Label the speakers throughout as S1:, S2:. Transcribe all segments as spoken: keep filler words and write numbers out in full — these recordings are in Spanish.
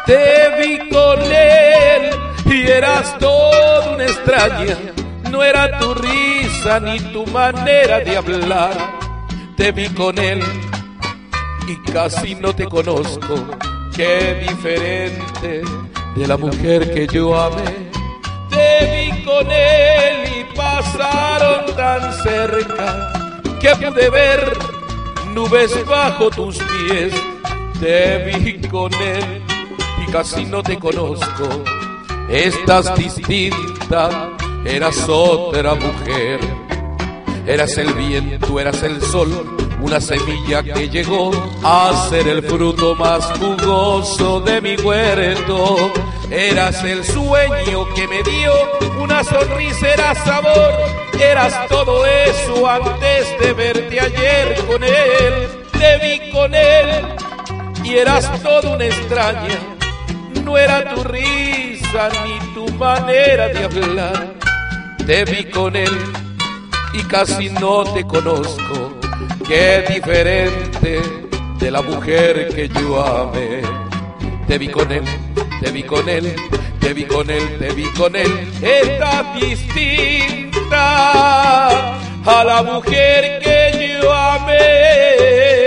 S1: Te vi con él y eras toda una extraña. No era tu risa ni tu manera de hablar. Te vi con él y casi no te conozco. Qué diferente de la mujer que yo amé. Te vi con él y pasaron tan cerca que pude ver nubes bajo tus pies. Te vi con él y casi no te conozco. Estás distinta, eras otra mujer. Eras el viento, eras el sol, una semilla que llegó a ser el fruto más jugoso de mi huerto. Eras el sueño que me dio una sonrisa, eras sabor. Eras todo eso antes de verte ayer con él. Te vi con él y eras toda una extraña. No era tu risa ni tu manera de hablar. Te vi con él y casi no te conozco. Qué diferente de la mujer que yo amé. Te vi con él, te vi con él, te vi con él, te vi con él. Estás distinta a la mujer que yo amé.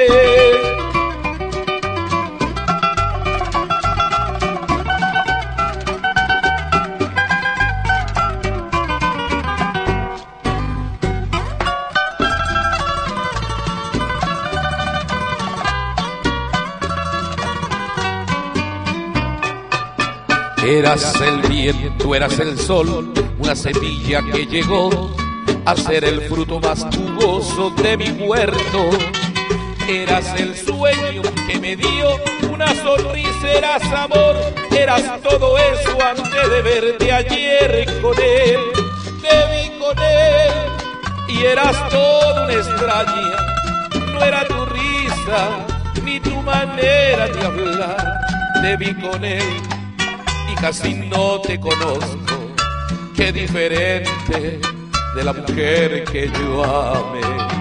S1: Eras el viento, eras el sol, una semilla que llegó a ser el fruto más jugoso de mi huerto. Eras el sueño que me dio una sonrisa, eras amor. Eras todo eso antes de verte ayer con él. Te vi con él y eras toda una extraña. No era tu risa ni tu manera de hablar. Te vi con él y casi no te conozco. Qué diferente de la mujer que yo amé.